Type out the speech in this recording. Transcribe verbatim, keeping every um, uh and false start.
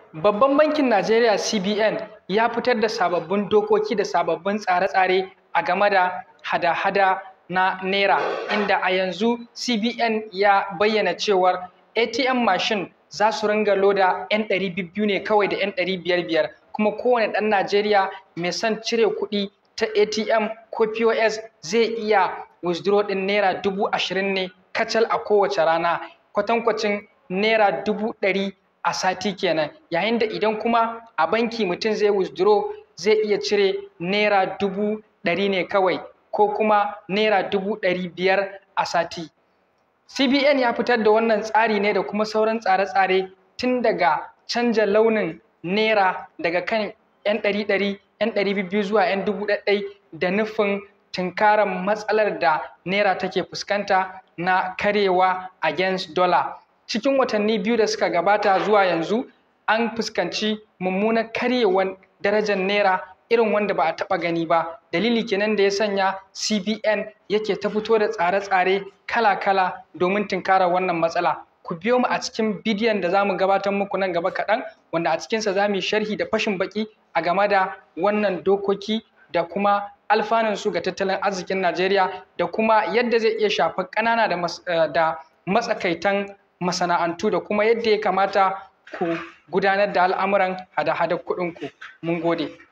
Babban bankin Najeriya C B N ya fitar da sababbin dokoki da sababbin tsare-tsare a game da hada-hada na Naira, inda a yanzu C B N ya bayyana cewar A T M machine za su ringa loda ‘yan ɗari biyu ne kawai da ‘yan ɗari biyar biyar, kuma kowane ɗan Najeriya mai son cire kuɗi ta A T M ko P O S zai iya withdraw ɗin Naira dubu ashirin ne kacal a kowace rana, kwatankwacin Naira dubu ɗari a sati kenan, yayin da idan kuma a banki mutum zai withdraw zai iya cire Naira dubu ɗari ne kawai ko kuma Naira dubu ɗari biyar a sati. C B N ya fitar da wannan tsari ne da kuma sauran tsare-tsare tun daga canja launin Naira daga kan ‘yan ɗari ɗari, ‘yan ɗari biyu zuwa ‘yan dubu ɗai da nufin tunkarar matsalar da Naira take fuskanta na karewa against dollar. Cikin watanni biyu da suka gabata zuwa yanzu an fuskanci mummunar karyewar darajar Naira irin wanda ba a taɓa gani ba. Dalili kenan da ya sanya C B N yake ta fito da tsare-tsare kala-kala domin tunkarar wannan matsala. Ku biyo mu a cikin bidiyon da za mu gabatar muku nan gaba kaɗan, wanda a cikinsa za mu yi sharhi da fashin baki a game da wannan dokoki da kuma alfanun su ga tattalin arzikin Najeriya da kuma yadda zai iya shafar ƙanana da matsakaitan masana'antu da kuma yadda ya kamata ku gudanar da al'amuran hada-hadar kuɗinku. Mun gode.